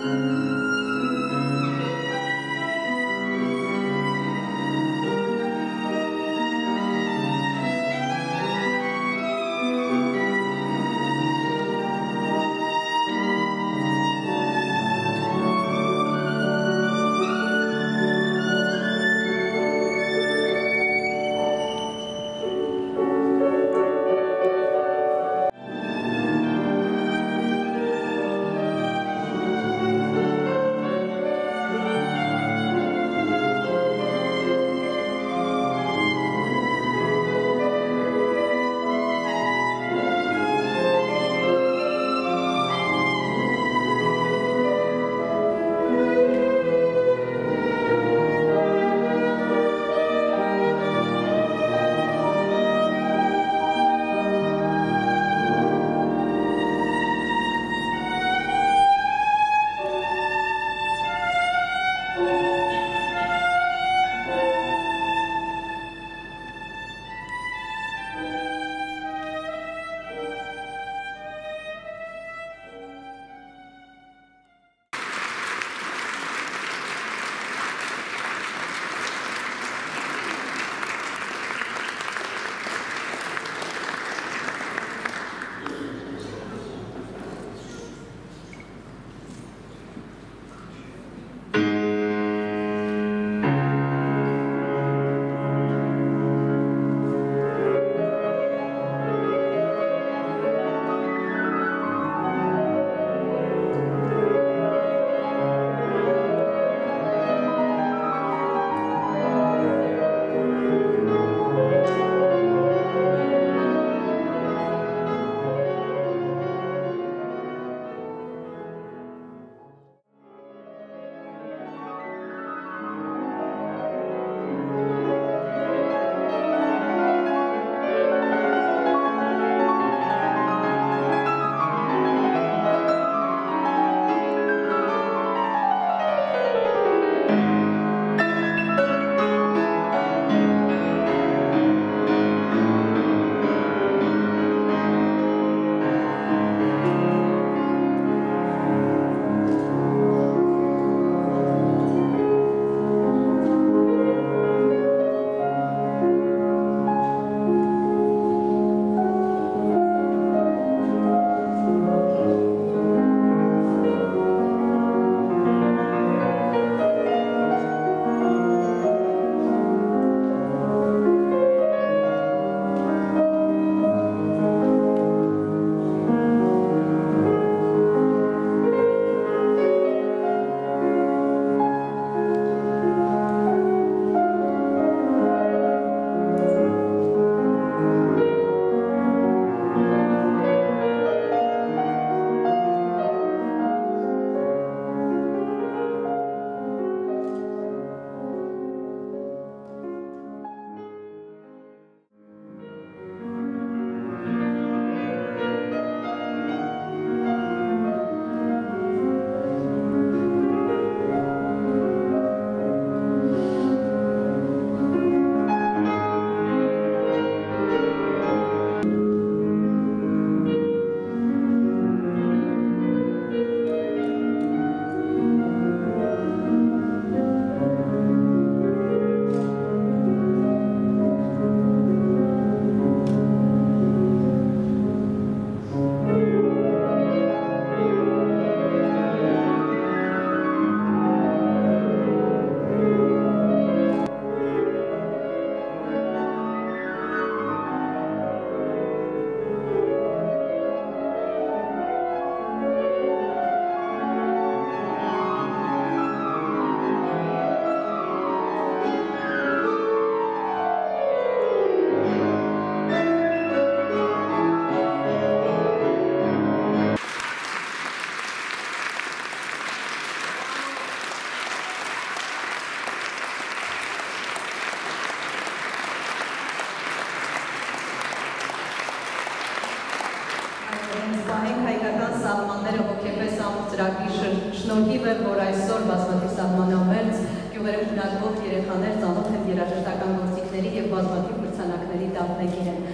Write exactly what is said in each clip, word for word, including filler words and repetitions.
Շնորհիվ է, որ այսօր բազմաթիվ սահմանամերձ գյուղերում բնակվող երեխաներ ծանոթ են երաժշտական գործիքների և բազմաթիվ մրցանակների դափնեկիր են։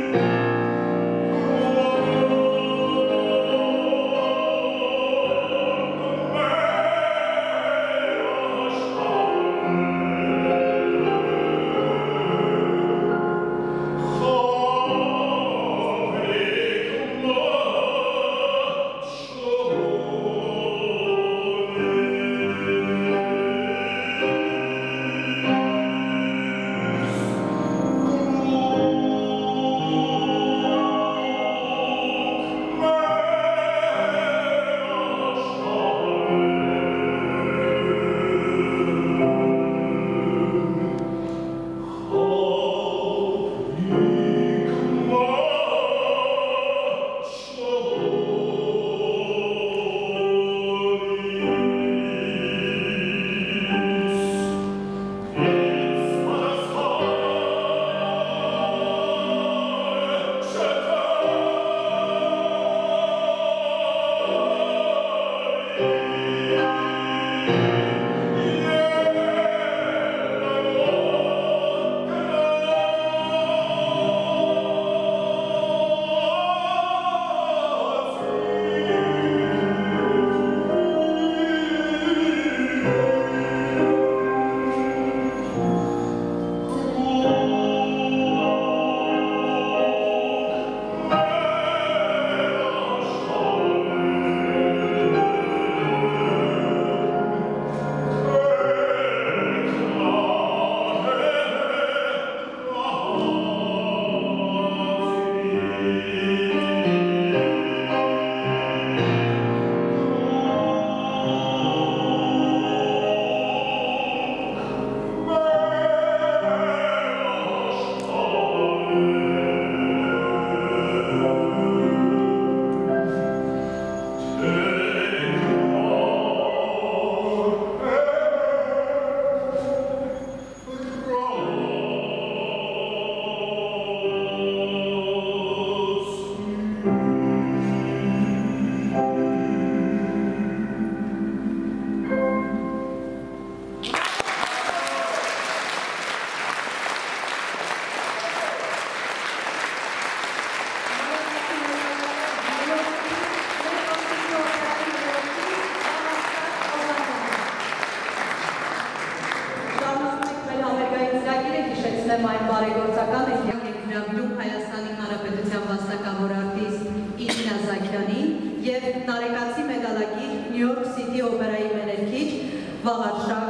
եմ այն բարեգործական և գրավիլում Հայաստանի Հանրապետության վաստակավոր արտիստ Իրինա Զաքյանին և Նարեկացի մեդալակիր Նյու Յորք Սիթի օպերայի մեներքիչ Վաղարշակ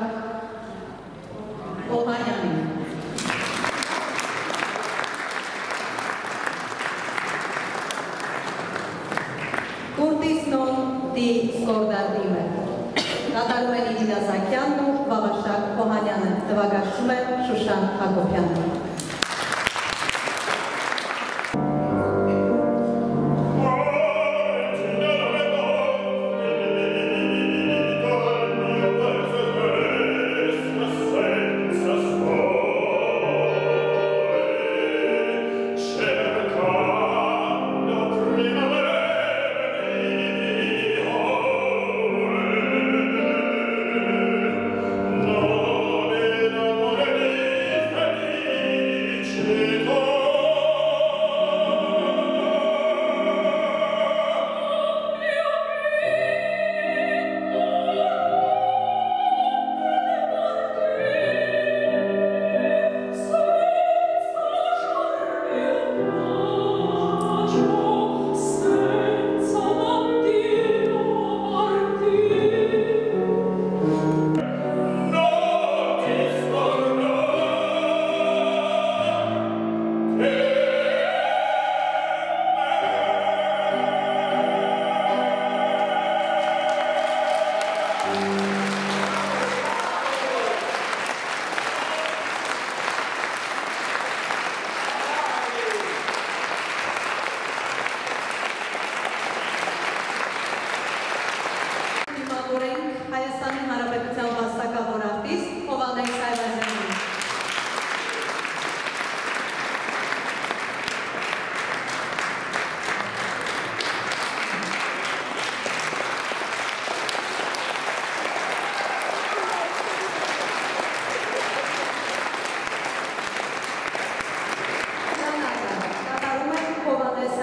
Օհանյանին։ Curtis non ti scordardime։ Կատարում են Իրինա Զաքյանն ու Վաղարշակ Օհանյանը, նվագարկում է Շուշան Հակոբյանը։ Thank you.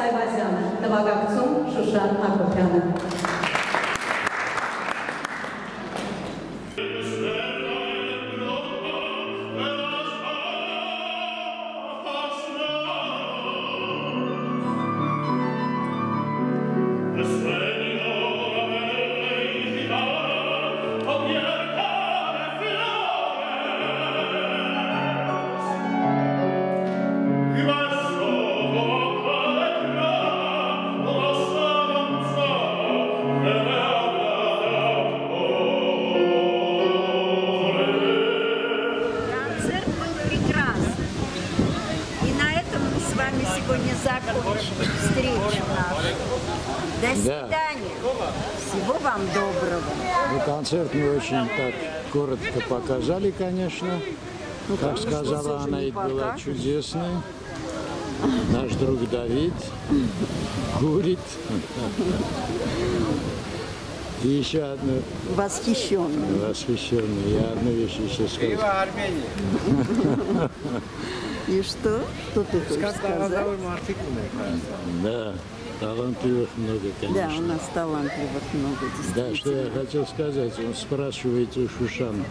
Այվազյանը, նվագակցում Շուշան Հակոբյանը։ Сегодня закончим встречу нашу. До свидания. Да. Всего вам доброго. Ну, концерт мы очень так коротко показали, конечно. Ну, как сказала она, это была чудесная. Наш друг Давид курит. И еще одну... Восхищенный. Восхищенный. Я одну вещь еще скажу. И что? Что ты хочешь сказать? Да, талантливых много, конечно. Да, у нас талантливых много, действительно. Да, что я хотел сказать, он спрашивает у Шушана.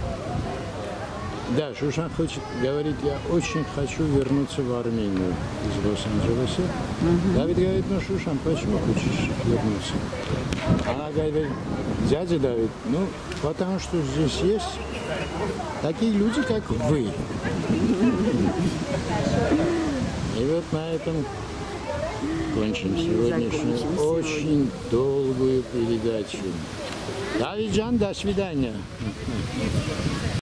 Да, Шушан хочет, говорит, я очень хочу вернуться в Армению из Лос-Анджелеса. Угу. Давид говорит, ну, Шушан, почему хочешь вернуться? Она говорит, дядя Давид, ну, потому что здесь есть такие люди, как вы. И вот на этом кончим сегодняшнюю очень долгую передачу. Давиджан, до свидания.